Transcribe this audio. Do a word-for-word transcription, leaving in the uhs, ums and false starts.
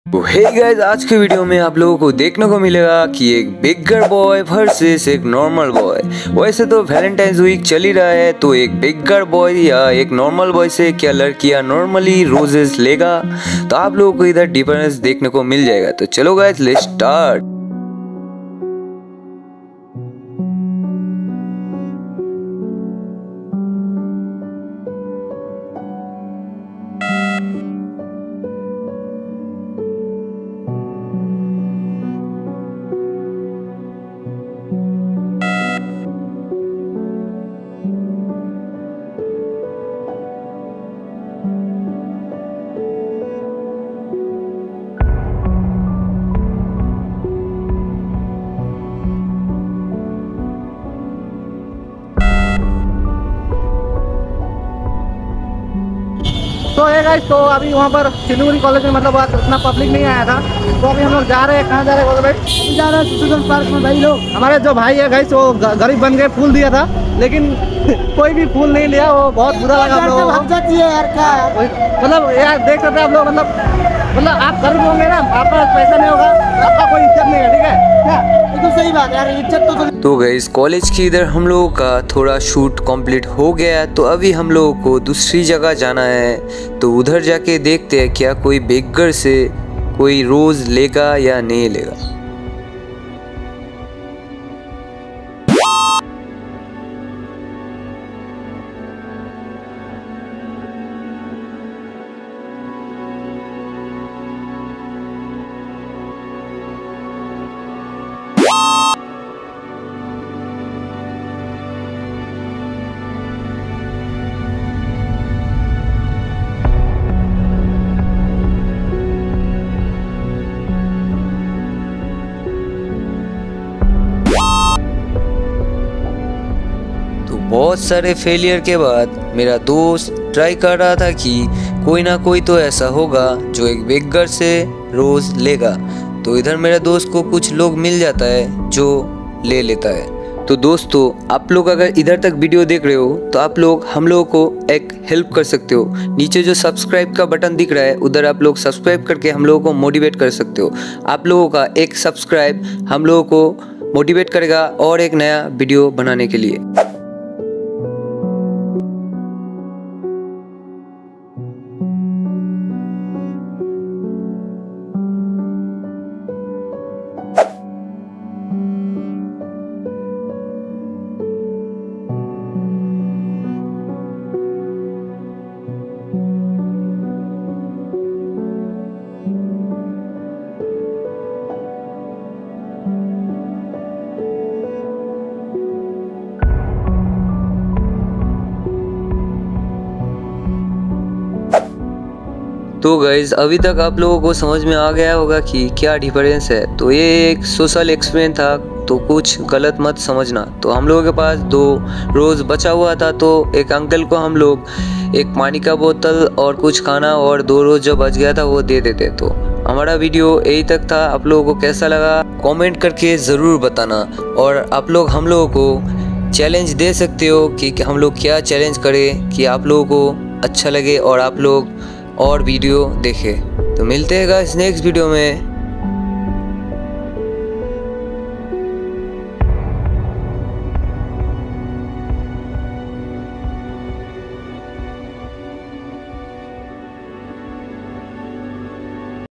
तो hey guys, आज के वीडियो में आप लोगों को देखने को मिलेगा कि एक बिगर बॉय वर्सेस एक नॉर्मल बॉय। वैसे तो वैलेंटाइंस वीक चल ही रहा है, तो एक बिगर बॉय या एक नॉर्मल बॉय से क्या लड़कियां नॉर्मली रोजेस लेगा, तो आप लोगों को इधर डिफरेंस देखने को मिल जाएगा। तो चलो गाइस, लेट्स स्टार्ट। तो है गाइस, तो अभी वहाँ पर सिलीगुड़ी कॉलेज में मतलब आज उतना पब्लिक नहीं आया था, तो अभी हम लोग जा रहे हैं। कहाँ जा रहे हैं भाई? जा रहे हैं सुदर्शन पार्क में। भाई लोग हमारे जो भाई है गाइस, वो गरीब बन गए, फूल दिया था लेकिन कोई भी फूल नहीं लिया। वो बहुत बुरा लगा हम लोगों को। मतलब यार देख सकते हैं आप लोग, मतलब मतलब आप गरीब होंगे ना, आपका पैसा नहीं होगा, आपका कोई इज्जत नहीं है। ठीक है क्या? तो सही बात है यार, इज्जत तो तो गाइस, कॉलेज की इधर हम लोगों का थोड़ा शूट कंप्लीट हो गया, तो अभी हम लोगों को दूसरी जगह जाना है। तो उधर जाके देखते हैं क्या कोई बेगर से कोई रोज लेगा या नहीं लेगा। बहुत सारे फेलियर के बाद मेरा दोस्त ट्राई कर रहा था कि कोई ना कोई तो ऐसा होगा जो एक बेगर से रोज लेगा। तो इधर मेरे दोस्त को कुछ लोग मिल जाता है जो ले लेता है। तो दोस्तों, आप लोग अगर इधर तक वीडियो देख रहे हो तो आप लोग हम लोगों को एक हेल्प कर सकते हो। नीचे जो सब्सक्राइब का बटन दिख रहा है, उधर आप लोग सब्सक्राइब करके हम लोगों को मोटिवेट कर सकते हो। आप लोगों का एक सब्सक्राइब हम लोगों को मोटिवेट करेगा और एक नया वीडियो बनाने के लिए। तो गाइज, अभी तक आप लोगों को समझ में आ गया होगा कि क्या डिफरेंस है। तो ये एक सोशल एक्सपेरिमेंट था, तो कुछ गलत मत समझना। तो हम लोगों के पास दो रोज़ बचा हुआ था, तो एक अंकल को हम लोग एक पानी का बोतल और कुछ खाना और दो रोज़ जो बच गया था वो दे देते। तो हमारा वीडियो यही तक था। आप लोगों को कैसा लगा कमेंट करके ज़रूर बताना। और आप लोग हम लोगों को चैलेंज दे सकते हो कि हम लोग क्या चैलेंज करें कि आप लोगों को अच्छा लगे और आप लोग और वीडियो देखें। तो मिलते हैं गाइस नेक्स्ट वीडियो में।